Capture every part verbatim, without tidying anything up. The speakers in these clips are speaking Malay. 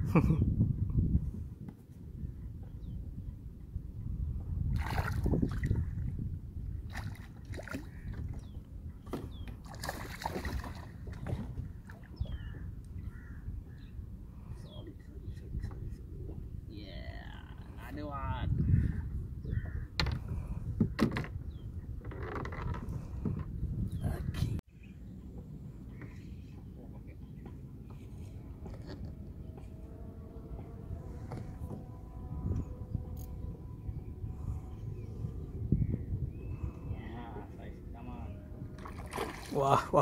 Wah, wah.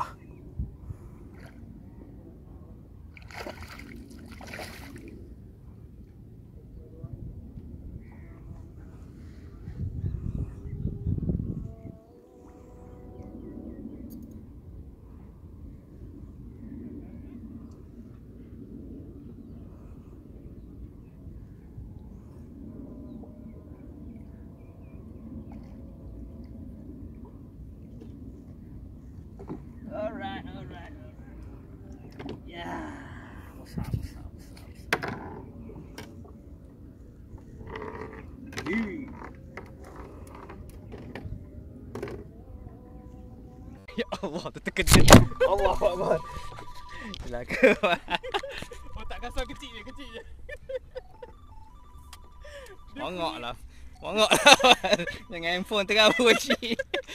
Alright, alright, alright. Yeah. What's up, what's up, what's up, what's up? Ya Allah, tu terkejut. Allah Akbar. Celaka. Oh tak kasar kecil je, kecil je. Mongok lah. Mongok lah. Jangan handphone terabur cik.